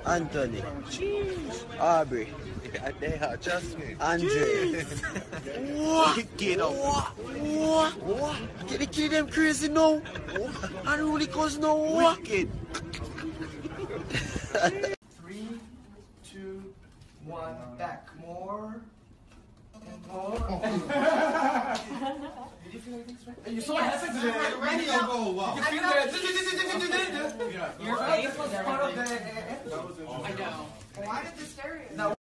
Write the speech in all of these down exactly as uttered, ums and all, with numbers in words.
Anthony. Aubrey. Yeah, they are, trust me. Andre. What? Get up. What? What? Get the kid them crazy now. Unruly cause no what? Wicked. Three, two, one, back. More. And more. Did you feel everything's right? You saw what happened today. Right now. Wow. You feel that? Your face was part of the... I know. Why did this scare you? No.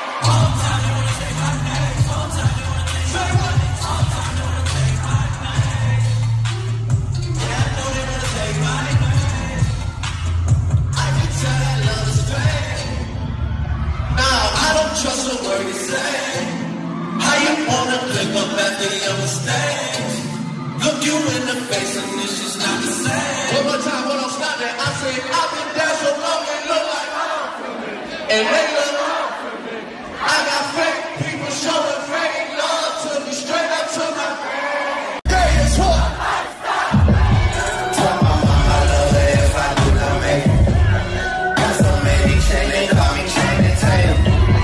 Trust a word you say. How you wanna click up after your mistakes? Look you in the face and it's just not the same. One more time, hold on, stop that. I say I've been down so long and look like and they look. I got fake people showing fake love to me, straight up to my face. Day is what? Tell my mama I love her if I do not make it. Got so many chains, they call me chain and tail.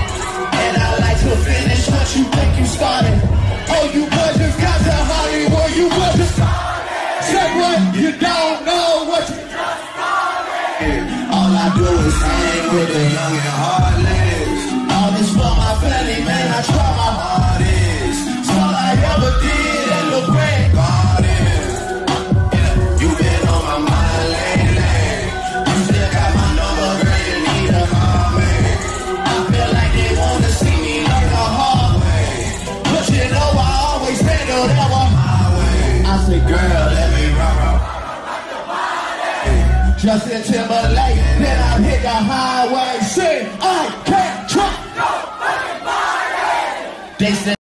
Finish what you think you started. Oh, you boys just got to Hollywood. You boys just started. Say what? You don't know what you just started. All I do is hang with the young and heartless. All this for my family, man. I try my hardest. It's all I ever did and look where God is. Yeah, you been on my mind lately. You still got my number, girl. You need to call me. I feel like they wanna see me. You know I always handle that one my way. I say, girl, let me rock, rock. Justin Timberlake, then I hit the highway. Say, I can't trust nobody. They say.